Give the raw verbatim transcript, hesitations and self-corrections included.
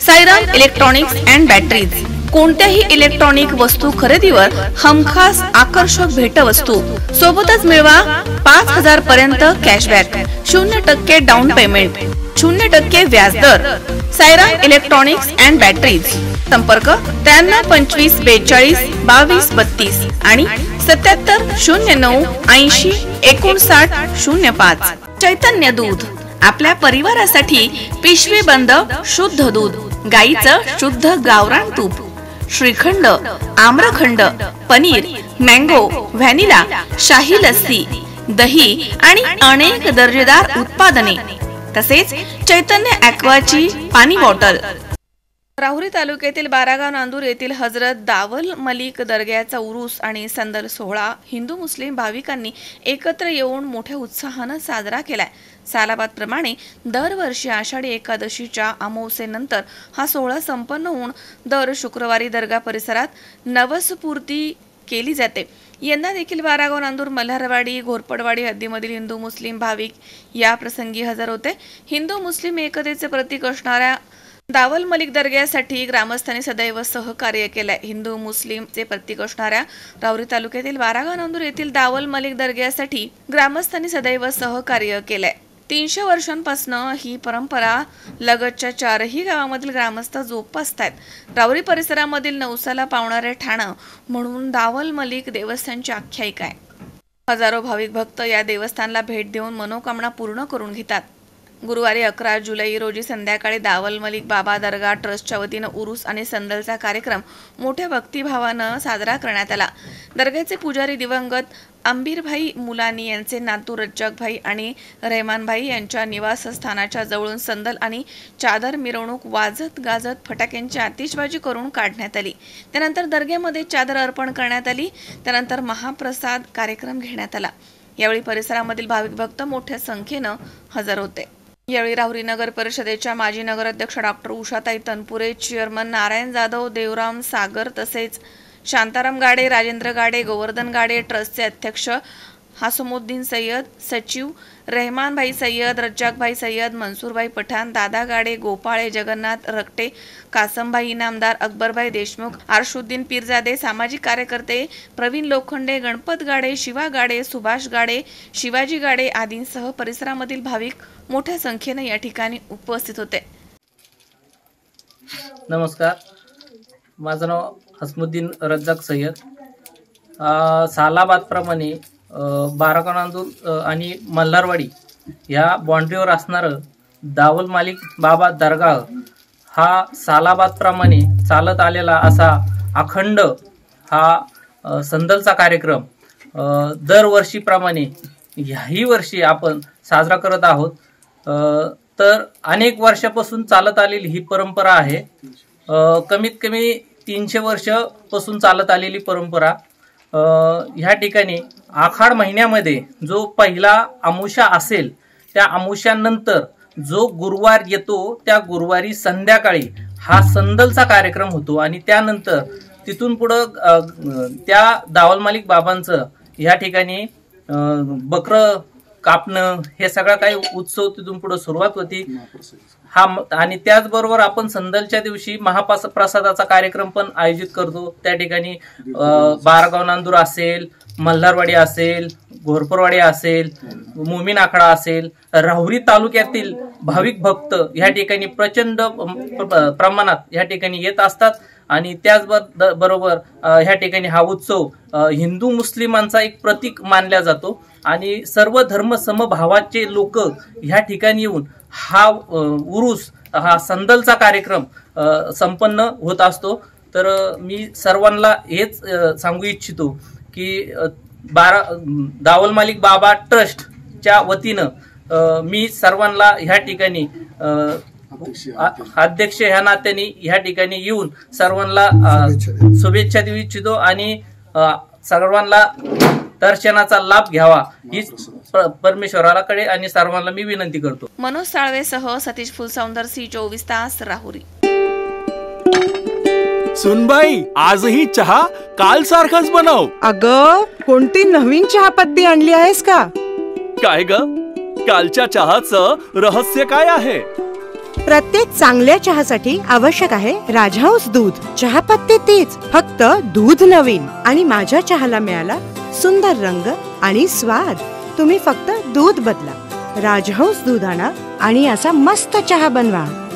Sairam electronics and batteries कोणत्याही electronic वस्तू खरेदीवर हमखास आकर्षक भेटवस्तू सोबतच मिळवा पाच हजार पर्यंत कॅशबॅक, शून्य टक्के डाऊन पेमेंट, शून्य टक्के व्याजदर। साईराम इलेक्ट्रॉनिक्स अँड बॅटरीज, संपर्क त्र्याण्णव पंचवीस बेचाळीस बावीस बत्तीस आणि सत्याहत्तर शून्य नऊ ऐंशी एकोणसाठ शून्य पाच। चैतन्य दूध, आपल्या परिवारासाठी पिशवी बंद शुद्ध दूध, गाईचं शुद्ध गावरान तूप, श्रीखंड, आम्रखंड, पनीर, मँगो, व्हॅनिला, शाही लस्सी, दही आणि अनेक दर्जेदार उत्पादने, तसेच चैतन्य ॲक्वाची पाणी बॉटल। राहुरी तालुक्यातील बारागाव नांदूर येथील हजरत दावल मलिक दर्ग्याचा उरूस आणि संदल सोहळा हिंदू मुस्लिम भाविकांनी एकत्र येऊन मोठ्या उत्साहाने साजरा केलाय। सालाबाद प्रमाणे दरवर्षी आषाढी एकादशीच्या अमावस्येनंतर हा सोहळा संपन्न होऊन दर शुक्रवारी दर्गा परिसरात नवसपूर्ती केली जाते। यंदा देखील बारागाव नांदूर मल्हारवाडी घोरपडवाडी हद्दीमधील हिंदू मुस्लिम भाविक या प्रसंगी हजर होते। हिंदू मुस्लिम एकतेचे प्रतीक असणाऱ्या दावल मलिक दर्ग्यासाठी ग्रामस्थांनी सदैव सहकार्य केले। हिंदू मुस्लिमचे प्रतीक असणाऱ्या राहुरी तालुक्यातील बारागाव नांदूर येथील दावल मलिक दर्ग्यासाठी ग्रामस्थांनी सदैव सहकार्य केले। तीनशे वर्षांपासून ही परंपरा लगतच्या चारही गावांमधील ग्रामस्थ जोपासतात। राहुरी परिसरामधील नवसाला पावणारे ठाणं म्हणून दावल मलिक देवस्थानची आख्यायिका आहे। हजारो भाविक भक्त या देवस्थानला भेट देऊन मनोकामना पूर्ण करून घेतात। गुरुवारी अकरा जुलै रोजी संध्याकाळी दावल मलिक बाबा दर्गा ट्रस्टच्या वतीनं उरूस आणि संदलचा कार्यक्रम मोठ्या भक्तिभावानं साजरा करण्यात आला। दर्ग्याचे पुजारी दिवंगत अंबीरभाई मुलानी यांचे नातू रज्जाकभाई आणि रहमानभाई यांच्या निवासस्थानाच्या जवळून संदल आणि चादर मिरवणूक वाजत गाजत फटाक्यांची आतिषबाजी करून काढण्यात आली। त्यानंतर दर्ग्यामध्ये चादर अर्पण करण्यात आली। त्यानंतर महाप्रसाद कार्यक्रम घेण्यात आला। यावेळी परिसरामधील भाविक भक्त मोठ्या संख्येनं हजर होते। यावेळी राहुरी नगर परिषदेच्या माजी नगराध्यक्ष डॉक्टर उषाताई तनपुरे, चेअरमन नारायण जाधव, देवराम सागर, तसेच शांताराम गाडे, राजेंद्र गाडे, गोवर्धन गाडे, ट्रस्टचे अध्यक्ष हासमुद्दीन सय्यद, सचिव रहमानभाई सय्यद, रज्जाकभाई सय्यद, मनसूरभाई पठाण, दादा गाडे, गोपाळे, जगन्नाथ रकटे, कासमभाई इनामदार, अकबरभाई देशमुख, आरशुद्दीन पीरजादे, सामाजिक कार्यकर्ते प्रवीण लोखंडे, गणपत गाडे, शिवा गाडे, सुभाष गाडे, शिवाजी गाडे आदींसह परिसरामधील भाविक मोठ्या संख्येने या ठिकाणी उपस्थित होते। नमस्कार, माझं नाव हसमुद्दीन रज्जाक सय्यद। सालाबाद प्रमाणे बारागाव नांदूर आणि मल्हारवाडी या बाउंड्रीवर असणारं दावल मलिक बाबा दर्गा हा सालाबाद प्रमाणे चालत आलेला असा अखंड हा संदलचा कार्यक्रम दरवर्षीप्रमाणे ह्याही वर्षी आपण साजरा करत आहोत। तर अनेक वर्षापासून चालत आलेली ही परंपरा आहे। कमीत कमी तीनशे वर्षापासून चालत आलेली परंपरा। ह्या ठिकाणी आखाड महिन्यामध्ये जो पहिला अमावस्या असेल त्या अमावस्यानंतर जो गुरुवार येतो त्या गुरुवारी संध्याकाळी हा संदलचा कार्यक्रम होतो आणि त्यानंतर तिथून पुढं त्या दावल मलिक बाबांचं ह्या ठिकाणी बकरं कापणं हे सगळं काही उत्सव तिथून पुढे सुरुवात होती। हा आणि त्याचबरोबर आपण संदलच्या दिवशी महाप्रसादाचा कार्यक्रम पण आयोजित करतो। त्या ठिकाणी बारागाव नांदूर असेल, मल्हारवाडी असेल, घोरपडवाडी असेल, मोमीन आखाडा असेल, राहुरी तालुक्यातील भाविक भक्त ह्या ठिकाणी प्रचंड प्रमाणात ह्या ठिकाणी येत असतात आणि त्याचबरोबर ह्या ठिकाणी हा उत्सव हिंदू मुस्लिमांचा एक प्रतीक मानला जातो आणि सर्व धर्म समभावाचे लोक ह्या ठिकाणी येऊन हा उरूस हा संदलचा कार्यक्रम संपन्न होत असतो। तर मी सर्वांना हेच सांगू इच्छितो की बारा दावल मलिक बाबा ट्रस्टच्या वतीनं मी सर्वांना ह्या ठिकाणी अध्यक्ष ह्या नात्याने ह्या ठिकाणी येऊन सर्वांना शुभेच्छा देऊ इच्छितो आणि सर्वांना दर्शनाचा लाभ घ्यावा हीच परमेश्वराकडे आणि सर्वांना मी विनंती करतो। मनोज साळवेसह सतीश फुलसौंदर, सी चोवीस तास, राहुरी। सुनबाई, आजही चहा काल सारखाच बनव। अगं, कोणती नवीन चहापत्ती आणली आहेस का? काय ग, कालच्या चहाचं रहस्य काय आहे? प्रत्येक चांगल्या चहासाठी आवश्यक आहे राजहंस दूध. चहापत्ती तीच, फक्त दूध नवीन. आणि माझ्या चहाला मिळाला सुंदर रंग आणि स्वाद. तुम्ही फक्त दूध बदला. राजहंस दूध आणा आणि असा मस्त चहा बनवा.